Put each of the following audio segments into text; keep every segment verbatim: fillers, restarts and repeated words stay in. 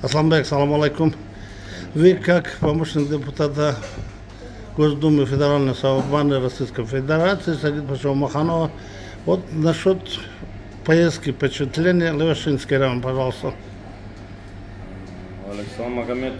Асланбек, салам алейкум. Вы как помощник депутата Госдумы Федеральной собрания Российской Федерации Сагит Пашева Маханова, вот насчет поездки, впечатления Левашинский район, пожалуйста. Александр Магомед,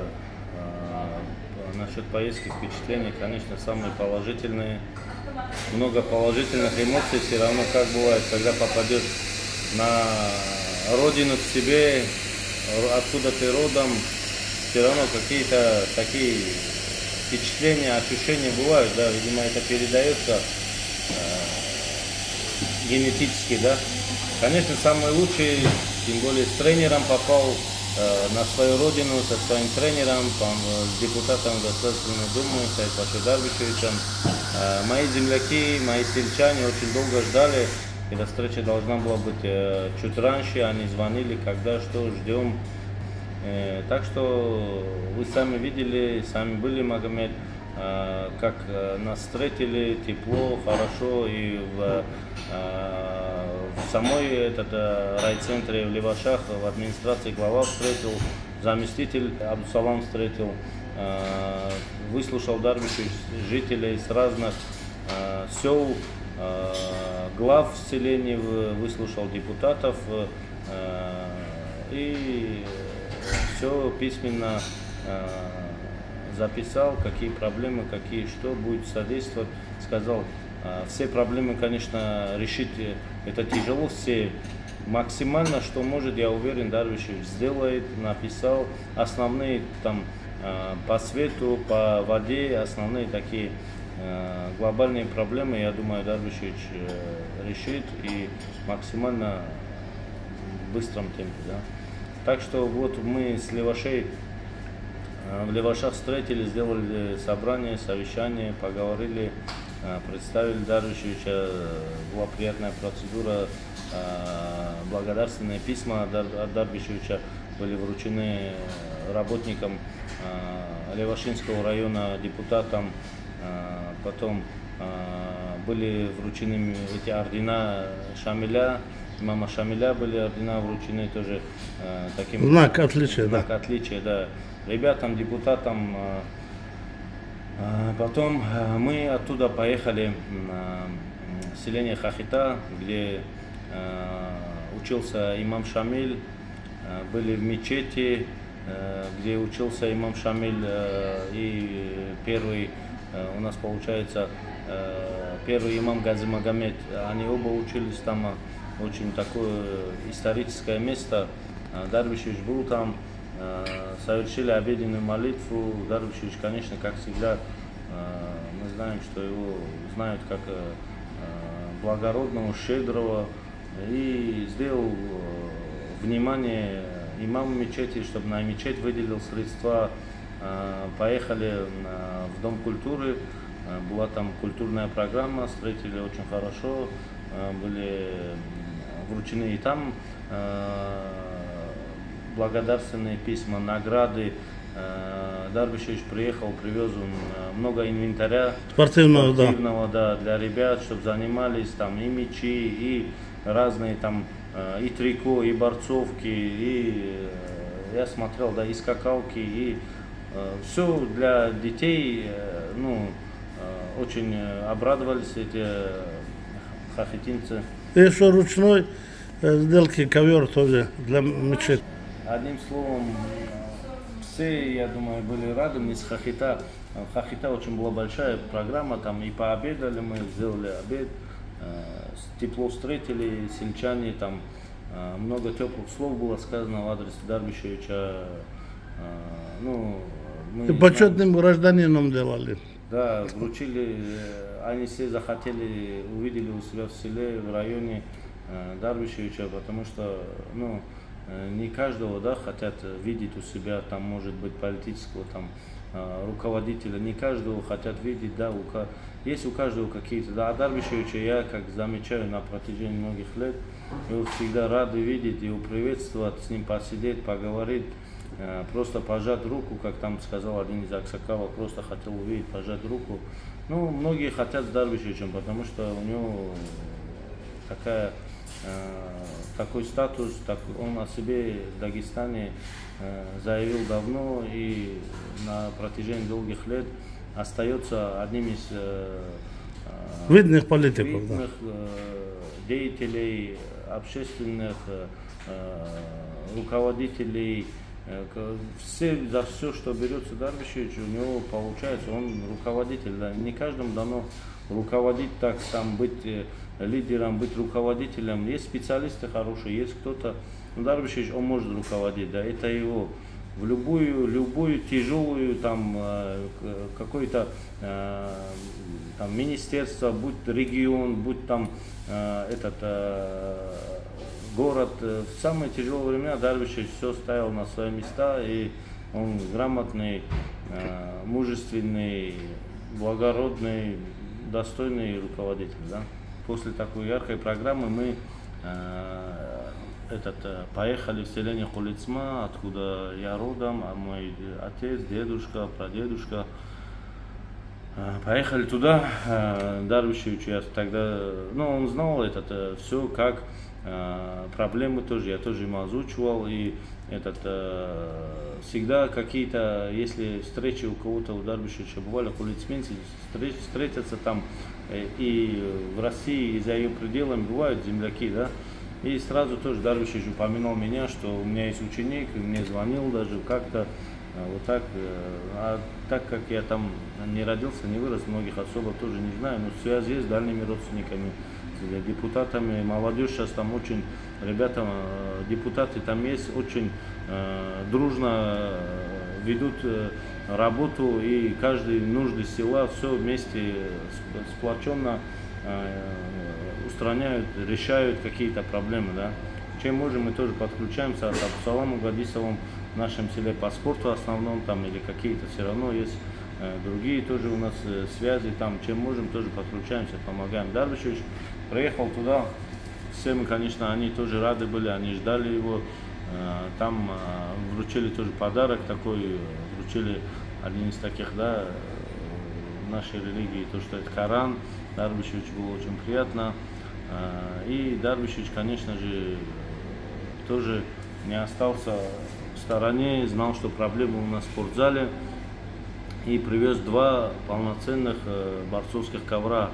насчет поездки, впечатления, конечно, самые положительные. Много положительных эмоций, все равно как бывает, когда попадешь на родину к себе, откуда ты родом, все равно какие-то такие впечатления, ощущения бывают, да, видимо, это передается э, генетически, да. Конечно, самый лучший, тем более с тренером попал э, на свою родину, со своим тренером, там, с депутатом Государственной Думы, Саидом Дарбишевичем. Э, мои земляки, мои сельчане очень долго ждали. Эта встреча должна была быть э, чуть раньше, они звонили, когда, что, ждем. Э, так что вы сами видели, сами были, Магомед, э, как э, нас встретили, тепло, хорошо, и в, э, в самой этот, э, райцентре в Левашах, в администрации глава встретил, заместитель Абдусалам встретил, э, выслушал Дарбишевич жителей с разных э, сел, глав селений, выслушал депутатов и все письменно записал, какие проблемы, какие что будет содействовать. Сказал, все проблемы, конечно, решить это тяжело, все максимально, что может, я уверен, Дарбишевич сделает, написал основные там по свету, по воде, основные такие глобальные проблемы, я думаю, Дарбишевич решит и максимально в быстром темпе. Да? Так что вот мы с Левашей в Левашах встретили, сделали собрание, совещание, поговорили, представили Дарбишевича, была приятная процедура, благодарственные письма от Дарбишевича были вручены работникам Левашинского района, депутатам. Потом были вручены эти ордена Шамиля, имама Шамиля были ордена вручены тоже таким знак отличия, знак да. отличия, да, ребятам, депутатам. Потом мы оттуда поехали в селение Хахита, где учился имам Шамиль, были в мечети, где учился имам Шамиль, и первый у нас получается первый имам Гази Магомед, они оба учились там, очень такое историческое место. Дарбишевич был там, совершили обеденную молитву. Дарбишевич, конечно, как всегда, мы знаем, что его знают как благородного, щедрого, и сделал внимание имаму мечети, чтобы на мечеть выделил средства. Поехали в Дом культуры, была там культурная программа, встретили очень хорошо, были вручены и там благодарственные письма, награды. Дарбишевич приехал, привез много инвентаря спортивного, спортивного да. Да, для ребят, чтобы занимались там и мячи, и разные там и трико, и борцовки, и я смотрел, да, и скакалки, и все для детей. Ну, очень обрадовались эти хахитинцы. И еще ручной сделки ковер тоже для мечети. Одним словом, все, я думаю, были рады. Мы с Хахита, Хахита очень была большая программа, там и пообедали, мы сделали обед, тепло встретили, сельчане, там много теплых слов было сказано в адрес Дарбишевича. Ну, мы, и почетным гражданином делали. Да, вручили, они все захотели, увидели у себя в селе, в районе Дарбишевича, потому что, ну, не каждого, да, хотят видеть у себя, там, может быть, политического там руководителя, не каждого хотят видеть, да, у, есть у каждого какие-то, да, а Дарбишевича я, как замечаю на протяжении многих лет, его всегда рады видеть, его приветствовать, с ним посидеть, поговорить. Просто пожать руку, как там сказал один из аксакалов, просто хотел увидеть, пожать руку. Ну, многие хотят с Дарбишевичем, потому что у него такая такой статус, так, он о себе в Дагестане заявил давно и на протяжении долгих лет остается одним из видных политиков, видных да. деятелей, общественных руководителей. Все, за все, что берется Дарвишевич, у него получается, он руководитель. Да. Не каждому дано руководить так, там, быть лидером, быть руководителем. Есть специалисты хорошие, есть кто-то. Но Дарвишевич, он может руководить, да, это его. В любую, любую тяжелую, там, какое-то там министерство, будь регион, будь там этот город, в самые тяжелые времена Дарвишевич все ставил на свои места, и он грамотный, мужественный, благородный, достойный руководитель. Да? После такой яркой программы мы этот, поехали в селение Кулицма, откуда я родом, а мой отец, дедушка, прадедушка. Поехали туда, Дарвишевич, я тогда, ну, он знал это все, как проблемы тоже, я тоже ему озвучивал, и этот, всегда какие-то, если встречи у кого-то, у Дарвишевича бывали, кулицменцы, встретятся там, и в России, и за ее пределами бывают земляки, да, и сразу тоже Дарвишевич упомянул меня, что у меня есть ученик, мне звонил даже как-то, вот так, а так как я там не родился, не вырос, многих особо тоже не знаю, но связь есть с дальними родственниками, с депутатами, молодежь сейчас там очень, ребята, депутаты там есть, очень э, дружно ведут э, работу, и каждый нужды села все вместе сплоченно э, устраняют, решают какие-то проблемы, да. Чем можем, мы тоже подключаемся, от Абсаламу Гадисовым в нашем селе по спорту основном, там, или какие-то все равно есть э, другие тоже у нас э, связи, там, чем можем, тоже подключаемся, помогаем. Дарвишевич приехал туда, все мы, конечно, они тоже рады были, они ждали его, э, там э, вручили тоже подарок такой, вручили один из таких, да, нашей религии, то, что это Коран. Дарвишевич было очень приятно, э, и Дарвишевич, конечно же, тоже не остался в стороне, знал, что проблемы у нас в спортзале, и привез два полноценных э, борцовских ковра.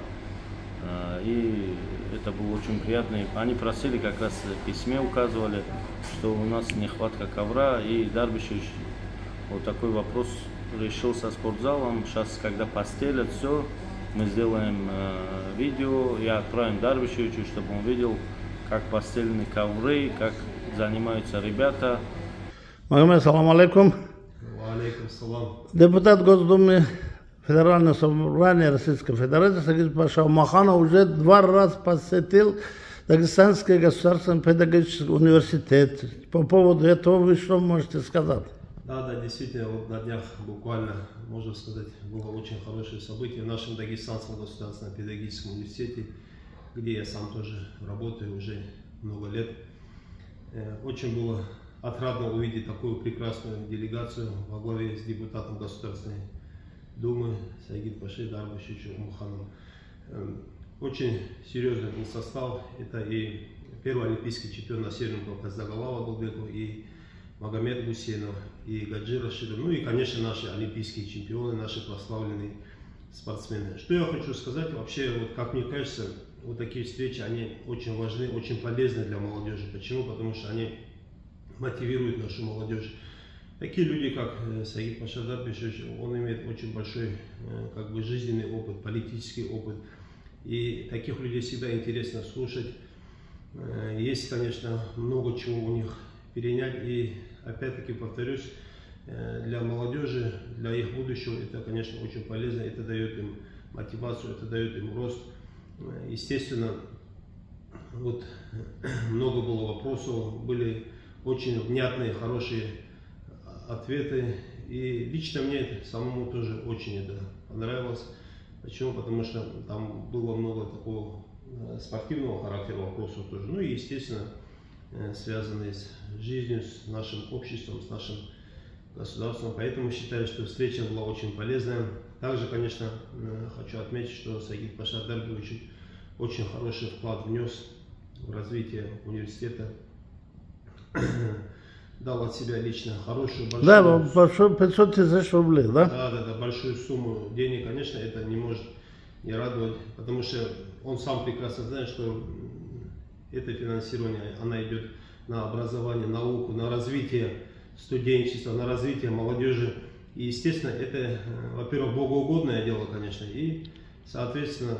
Э, и это было очень приятно. Они просили, как раз в письме указывали, что у нас нехватка ковра, и Дарвишевич вот такой вопрос решил со спортзалом. Сейчас, когда постелят все, мы сделаем э, видео и отправим Дарвишевичу, чтобы он видел, как постелены ковры, как занимаются ребята. Магомед, салам алейкум. Алейкум салам. Депутат Госдумы Федерального собрания Российской Федерации Сагид Паша Умаханов уже два раза посетил Дагестанский государственный педагогический университет. По поводу этого вы что можете сказать? Да, да, действительно, вот на днях буквально, можно сказать, было очень хорошее событие в нашем Дагестанском государственном педагогическом университете, где я сам тоже работаю уже много лет. Очень было отрадно увидеть такую прекрасную делегацию во главе с депутатом Государственной Думы Сагид Пашей Дарвишевичем Умахановым. Очень серьезный был состав. Это и первый олимпийский чемпион на Северном Кавказе Загалава Голбеков, и Магомед Гусейнов, и Гаджи Рашидов, ну и, конечно, наши олимпийские чемпионы, наши прославленные спортсмены. Что я хочу сказать, вообще, вот как мне кажется, вот такие встречи, они очень важны, очень полезны для молодежи. Почему? Потому что они мотивируют нашу молодежь. Такие люди, как Сагид Паша Дарвишевич, он имеет очень большой как бы жизненный опыт, политический опыт. И таких людей всегда интересно слушать. Есть, конечно, много чего у них перенять. И опять-таки повторюсь, для молодежи, для их будущего это, конечно, очень полезно. Это дает им мотивацию, это дает им рост. Естественно, вот много было вопросов, были очень внятные, хорошие ответы. И лично мне самому тоже очень это понравилось. Почему? Потому что там было много такого спортивного характера вопросов тоже. Ну и, естественно, связанные с жизнью, с нашим обществом, с нашим государством. Поэтому считаю, что встреча была очень полезная. Также, конечно, хочу отметить, что Сагид Паша Дарвишевич очень хороший вклад внес в развитии университета. Дал от себя лично хорошую, большую... Да, большой, пятьсот тысяч рублей, да? Да, да, да, большую сумму денег, конечно, это не может не радовать, потому что он сам прекрасно знает, что это финансирование, она идет на образование, науку, на развитие студенчества, на развитие молодежи. И, естественно, это, во-первых, богоугодное дело, конечно, и, соответственно,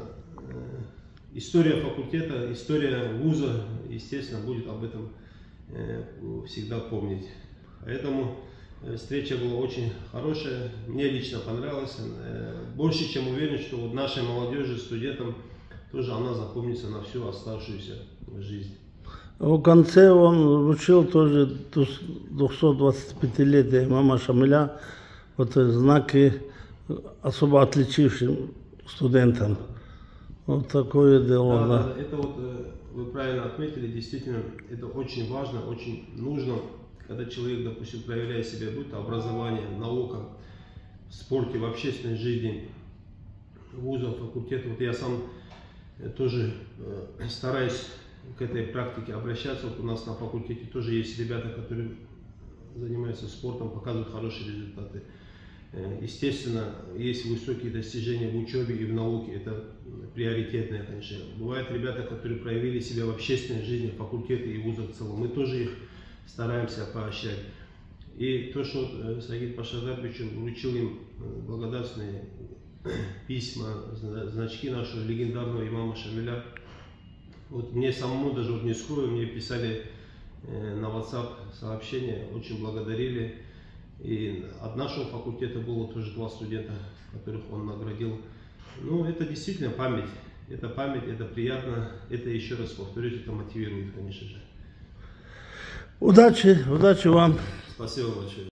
история факультета, история вуза, естественно, будет об этом всегда помнить. Поэтому встреча была очень хорошая, мне лично понравилась. Больше чем уверен, что вот нашей молодежи, студентам, тоже она запомнится на всю оставшуюся жизнь. В конце он вручил тоже двухсотдвадцатипятилетие имама Шамиля, вот знаки особо отличившим студентам. Вот такое дело. Да, да. да, это вот вы правильно отметили, действительно, это очень важно, очень нужно, когда человек, допустим, проявляет себя, будь то образование, наука, в спорте, в общественной жизни, вузов, факультетов. Вот я сам тоже стараюсь к этой практике обращаться. Вот у нас на факультете тоже есть ребята, которые занимаются спортом, показывают хорошие результаты. Естественно, есть высокие достижения в учебе и в науке, это приоритетное, конечно. Бывают ребята, которые проявили себя в общественной жизни, факультеты и вузы в целом. Мы тоже их стараемся поощрять. И то, что Сагит Пашадарбич вручил им благодарственные письма, значки нашего легендарного имама Шамиля. Вот мне самому, даже вот не скрою, мне писали на WhatsApp сообщения, очень благодарили. И от нашего факультета было тоже два студента, которых он наградил. Ну, это действительно память. Это память, это приятно. Это, еще раз повторюсь, это мотивирует, конечно же. Удачи, удачи вам. Спасибо большое.